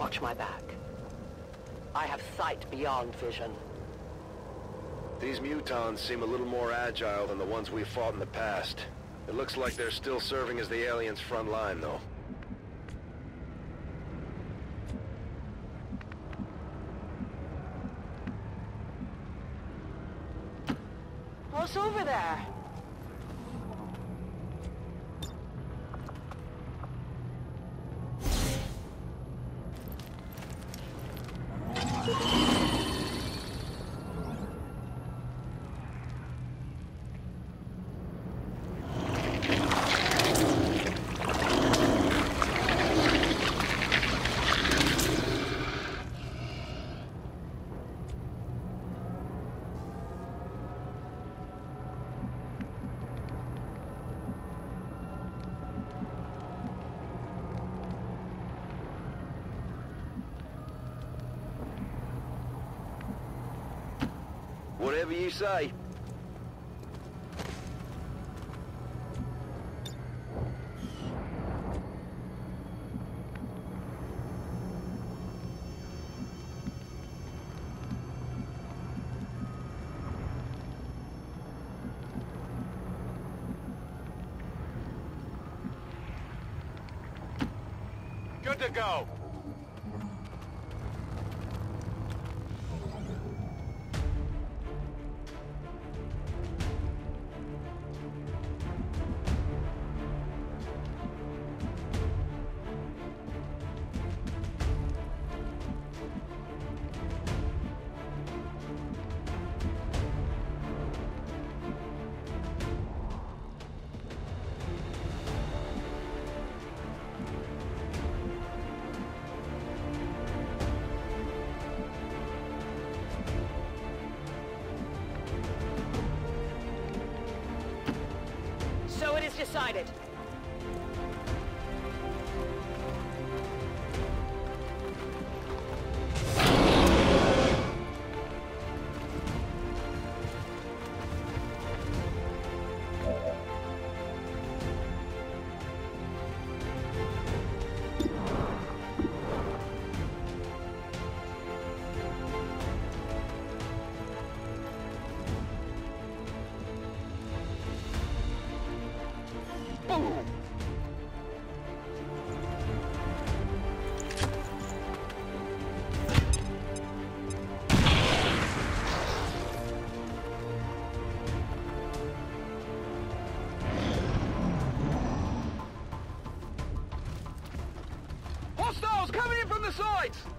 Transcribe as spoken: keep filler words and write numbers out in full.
Watch my back. I have sight beyond vision. These mutons seem a little more agile than the ones we fought in the past. It looks like they're still serving as the aliens' front line, though. What's over there? Whatever you say. Good to go. So it is decided. Boom! Hostiles coming in from the sides!